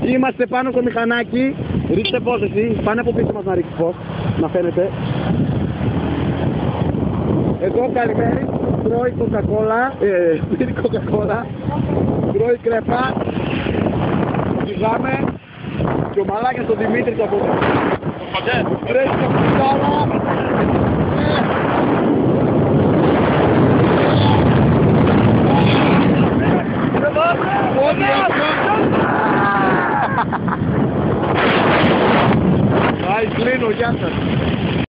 Είμαστε πάνω στο μηχανάκι. Ρίξτε φως εσύ. Πάνε από πίσω μας να ρίξει φως. Να φαίνεται. Εδώ καλημέρι. Τρώει κοκακόλα. Πήρε κοκακόλα. Τρώει κρέπα. Πηγάμε. Και ο μαλάκας τον Δημήτρη το από εδώ. Τρέχει το κουτάλα.